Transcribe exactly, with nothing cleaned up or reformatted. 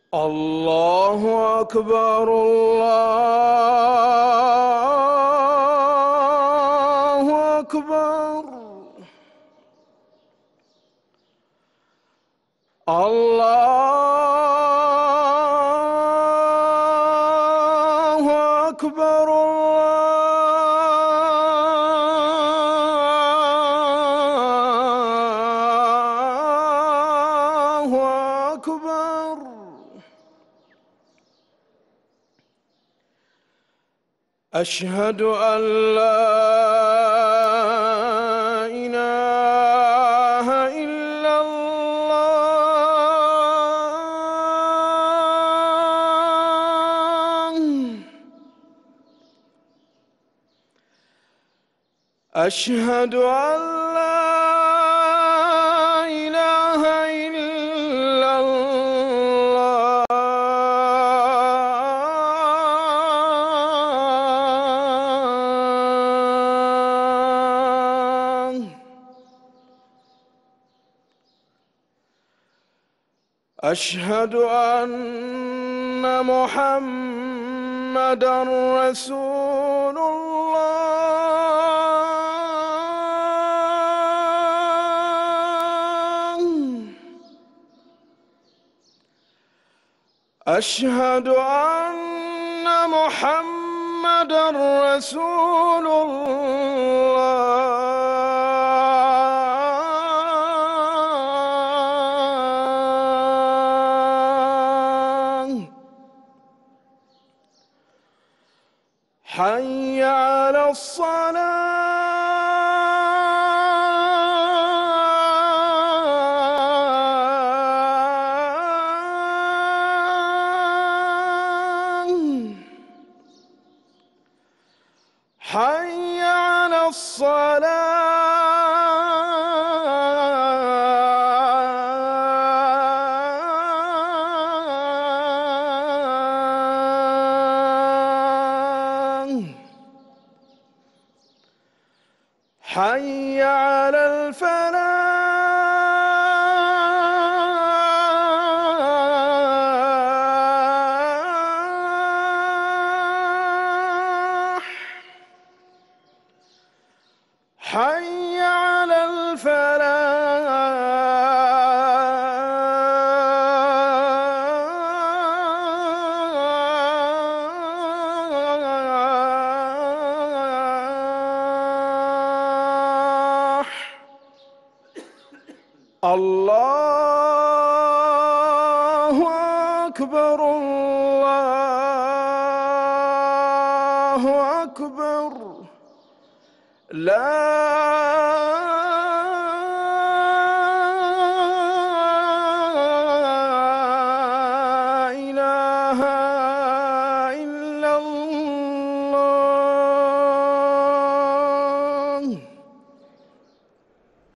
الله أكبر الله أكبر الله أكبر الله أكبر. أشهد أن لا إله إلا الله. أشهد أن لا إله إلا الله. أشهد أن محمدًا رسول الله. أشهد أن محمدًا رسول الله. حي على الصلاة. حي على الصلاة. حي على الفلاح. حي على الفلاح. الله أكبر الله أكبر. لا